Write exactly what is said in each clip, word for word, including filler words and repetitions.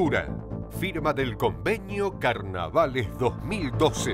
Cultura. Firma del convenio Carnavales dos mil doce.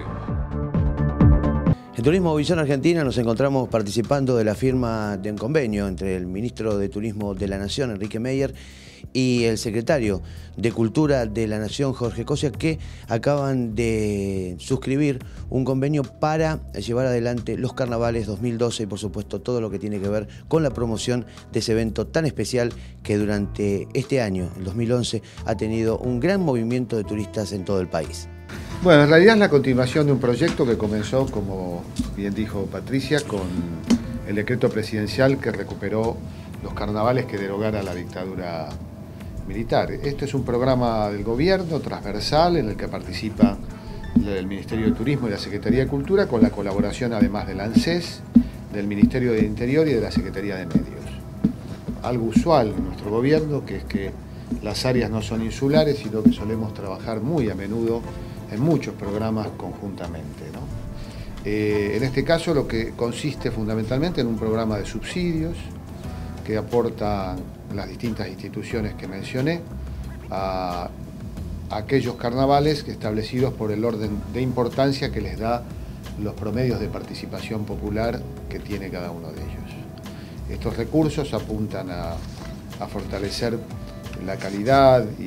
En Turismo Visión Argentina nos encontramos participando de la firma de un convenio entre el ministro de Turismo de la Nación, Enrique Meyer, y el secretario de Cultura de la Nación, Jorge Cosia, que acaban de suscribir un convenio para llevar adelante los Carnavales dos mil doce y, por supuesto, todo lo que tiene que ver con la promoción de ese evento tan especial que durante este año, el dos mil once, ha tenido un gran movimiento de turistas en todo el país. Bueno, en realidad es la continuación de un proyecto que comenzó, como bien dijo Patricia, con el decreto presidencial que recuperó los carnavales que derogara la dictadura militar. Este es un programa del gobierno transversal en el que participa el Ministerio de Turismo y la Secretaría de Cultura, con la colaboración además del ANSES, del Ministerio del Interior y de la Secretaría de Medios. Algo usual en nuestro gobierno, que es que las áreas no son insulares, sino que solemos trabajar muy a menudo en muchos programas conjuntamente, ¿no? Eh, en este caso lo que consiste fundamentalmente en un programa de subsidios que aportan las distintas instituciones que mencioné a, a aquellos carnavales establecidos por el orden de importancia que les da los promedios de participación popular que tiene cada uno de ellos. Estos recursos apuntan a, a fortalecer la calidad y,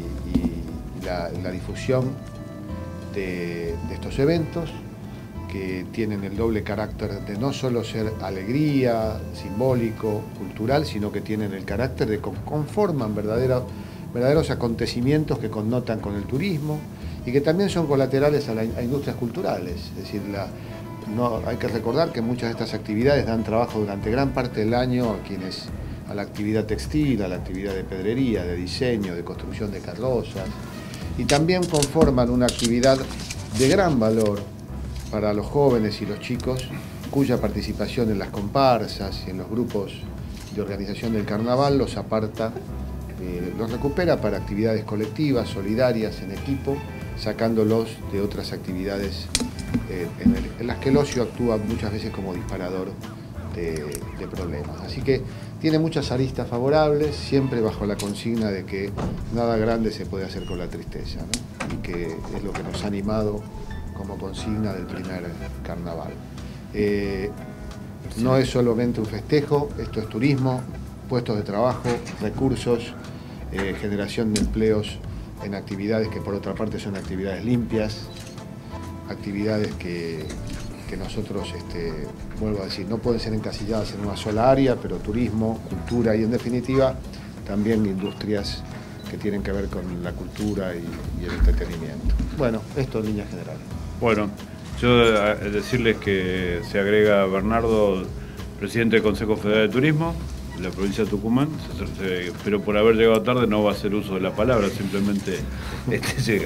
y la, la difusión De, de estos eventos, que tienen el doble carácter de no solo ser alegría, simbólico, cultural, sino que tienen el carácter de que conforman verdadero, verdaderos acontecimientos que connotan con el turismo y que también son colaterales a, la, a industrias culturales. Es decir, la, no, hay que recordar que muchas de estas actividades dan trabajo durante gran parte del año a quienes, a la actividad textil, a la actividad de pedrería, de diseño, de construcción de carrozas, y también conforman una actividad de gran valor para los jóvenes y los chicos, cuya participación en las comparsas y en los grupos de organización del carnaval los aparta, eh, los recupera para actividades colectivas, solidarias, en equipo, sacándolos de otras actividades eh, en, el, en las que el ocio actúa muchas veces como disparador de, de problemas. Así que tiene muchas aristas favorables, siempre bajo la consigna de que nada grande se puede hacer con la tristeza, ¿no? Y que es lo que nos ha animado como consigna del primer carnaval. Eh, no es solamente un festejo, esto es turismo, puestos de trabajo, recursos, eh, generación de empleos en actividades que por otra parte son actividades limpias, actividades que, que nosotros, este, vuelvo a decir, no pueden ser encasilladas en una sola área, pero turismo, cultura y en definitiva también industrias que tienen que ver con la cultura y, y el entretenimiento. Bueno, esto en líneas generales. Bueno, yo decirles que se agrega Bernardo, presidente del Consejo Federal de Turismo de la provincia de Tucumán, pero por haber llegado tarde no va a hacer uso de la palabra, simplemente este llega.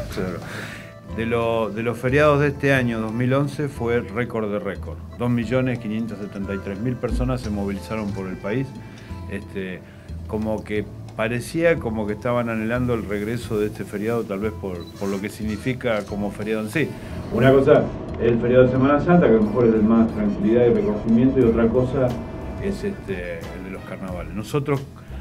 De, lo, de los feriados de este año, dos mil once, fue récord de récord. dos millones quinientas setenta y tres mil personas se movilizaron por el país. Este, como que parecía como que estaban anhelando el regreso de este feriado, tal vez por, por lo que significa como feriado en sí. Una cosa es el feriado de Semana Santa, que a lo mejor es de más tranquilidad y recogimiento, y otra cosa es este, el de los carnavales. Nosotros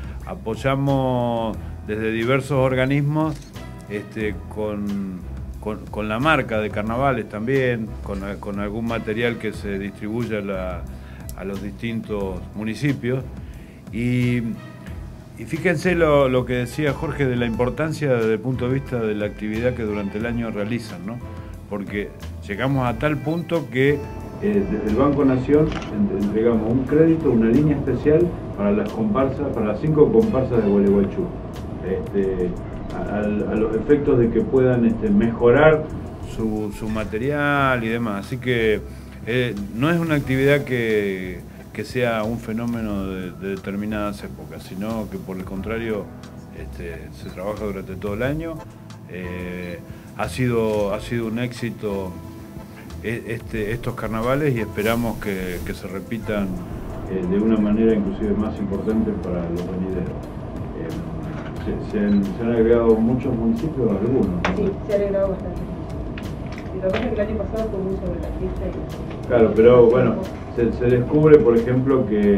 apoyamos desde diversos organismos este, con... Con, con la marca de carnavales también, con, con algún material que se distribuye a, la, a los distintos municipios. Y, y fíjense lo, lo que decía Jorge de la importancia desde el punto de vista de la actividad que durante el año realizan, ¿no? Porque llegamos a tal punto que eh, desde el Banco Nación entregamos un crédito, una línea especial para las comparsas, para las cinco comparsas de Gualeguaychú. Este, A, a los efectos de que puedan este, mejorar su, su material y demás. Así que eh, no es una actividad que, que sea un fenómeno de, de determinadas épocas, sino que por el contrario este, se trabaja durante todo el año. Eh, ha, sido, ha sido un éxito este, estos carnavales y esperamos que, que se repitan eh, de una manera inclusive más importante para los venideros. Eh, Se, se, han, se han agregado muchos municipios, algunos. Sí, se ha agregado bastante. Y lo que pasa es que el año pasado fue muy sobre la fiesta. Y... Claro, pero bueno, se, se descubre, por ejemplo, que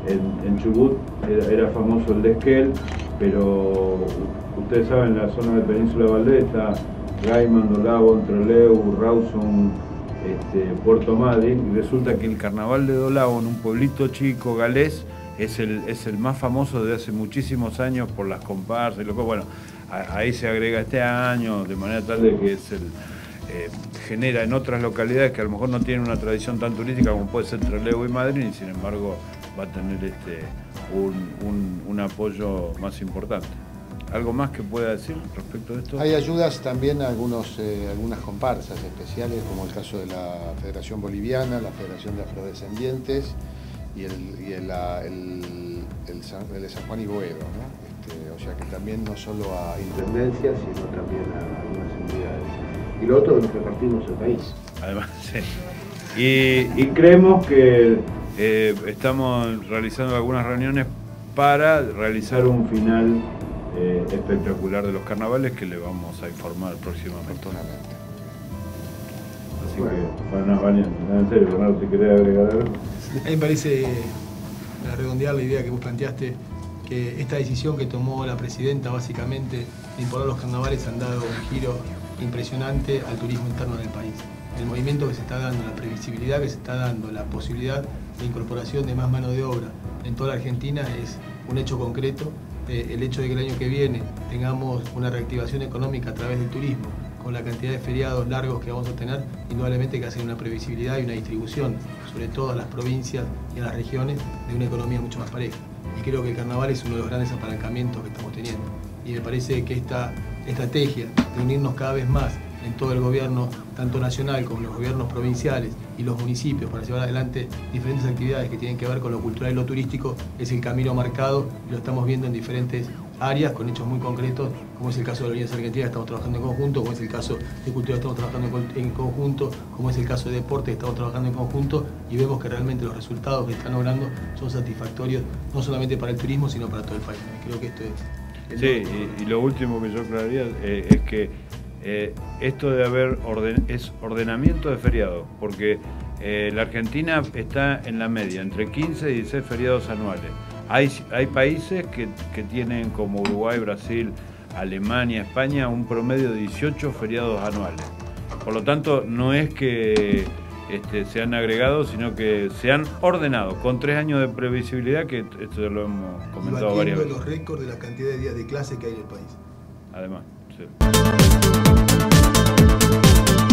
en, en Chubut era, era famoso el de Esquel, pero ustedes saben, la zona de Península Valdés está Gaimando, Lago, Trelew, Rawson, este, Puerto Madryn, y resulta que el carnaval de Dolabo, en un pueblito chico galés, es el, es el más famoso desde hace muchísimos años por las comparsas y lo que, bueno, a, ahí se agrega este año, de manera tal de que es el, eh, genera en otras localidades que a lo mejor no tienen una tradición tan turística como puede ser Trelew y Madryn, y sin embargo va a tener este, un, un, un apoyo más importante. ¿Algo más que pueda decir respecto de esto? Hay ayudas también a algunos, eh, algunas comparsas especiales, como el caso de la Federación Boliviana, la Federación de Afrodescendientes y el, y el, el, el, San, el de San Juan y Boedo, ¿no? Este, o sea que también no solo a intendencias, sino también a algunas entidades. Y lo otro es que repartimos el país. Además, sí. Y, y creemos que eh, estamos realizando algunas reuniones para realizar un final Eh, espectacular de los carnavales que le vamos a informar próximamente. Así bueno. que, bueno, Vania, en serio, Bernardo, ¿te querés agregar algo? A mí me parece, para redondear la idea que vos planteaste, que esta decisión que tomó la presidenta básicamente de imponer los carnavales han dado un giro impresionante al turismo interno del país. El movimiento que se está dando, la previsibilidad que se está dando, la posibilidad de incorporación de más mano de obra en toda la Argentina es un hecho concreto. Eh, el hecho de que el año que viene tengamos una reactivación económica a través del turismo, con la cantidad de feriados largos que vamos a tener, indudablemente que hace una previsibilidad y una distribución, sobre todo a las provincias y a las regiones, de una economía mucho más pareja. Y creo que el carnaval es uno de los grandes apalancamientos que estamos teniendo. Y me parece que esta estrategia de unirnos cada vez más en todo el gobierno, tanto nacional como los gobiernos provinciales y los municipios, para llevar adelante diferentes actividades que tienen que ver con lo cultural y lo turístico, es el camino marcado y lo estamos viendo en diferentes áreas, con hechos muy concretos, como es el caso de la Alianza Argentina, que estamos trabajando en conjunto, como es el caso de cultura, que estamos trabajando en conjunto, como es el caso de deporte, que estamos trabajando en conjunto, y vemos que realmente los resultados que están logrando son satisfactorios, no solamente para el turismo, sino para todo el país. Creo que esto es... Sí, y, y lo último que yo aclararía eh, es que Eh, esto de haber orden, es ordenamiento de feriados, porque eh, la Argentina está en la media, entre quince y dieciséis feriados anuales. Hay, hay países que, que tienen, como Uruguay, Brasil, Alemania, España, un promedio de dieciocho feriados anuales. Por lo tanto, no es que este, se han agregado, sino que se han ordenado, con tres años de previsibilidad, que esto ya lo hemos comentado varias veces. los récords de la cantidad de días de clase que hay en el país. Además, sí.